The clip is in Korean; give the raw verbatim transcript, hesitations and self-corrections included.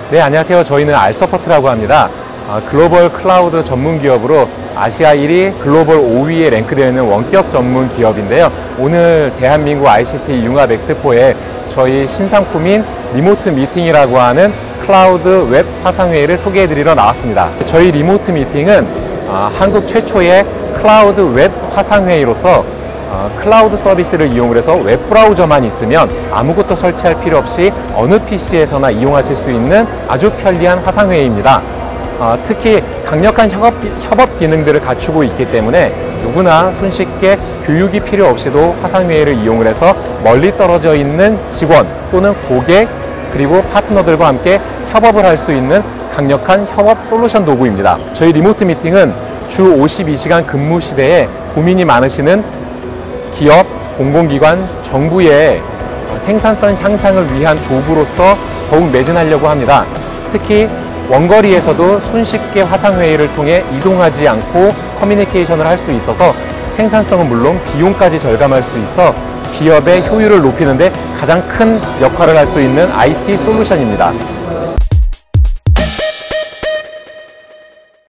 네, 안녕하세요. 저희는 알서포트라고 합니다. 아, 글로벌 클라우드 전문 기업으로 아시아 일 위, 글로벌 오 위에 랭크되어 있는 원격 전문 기업인데요. 오늘 대한민국 아이씨티 융합 엑스포에 저희 신상품인 리모트 미팅이라고 하는 클라우드 웹 화상회의를 소개해드리러 나왔습니다. 저희 리모트 미팅은 아, 한국 최초의 클라우드 웹 화상회의로서 어, 클라우드 서비스를 이용해서 웹브라우저만 있으면 아무것도 설치할 필요 없이 어느 피씨에서나 이용하실 수 있는 아주 편리한 화상회의입니다. 어, 특히 강력한 협업, 협업 기능들을 갖추고 있기 때문에 누구나 손쉽게 교육이 필요 없이도 화상회의를 이용을 해서 멀리 떨어져 있는 직원 또는 고객 그리고 파트너들과 함께 협업을 할 수 있는 강력한 협업 솔루션 도구입니다. 저희 리모트 미팅은 주 오십이 시간 근무 시대에 고민이 많으시는 기업, 공공기관, 정부의 생산성 향상을 위한 도구로서 더욱 매진하려고 합니다. 특히 원거리에서도 손쉽게 화상회의를 통해 이동하지 않고 커뮤니케이션을 할 수 있어서 생산성은 물론 비용까지 절감할 수 있어 기업의 효율을 높이는 데 가장 큰 역할을 할 수 있는 아이티 솔루션입니다.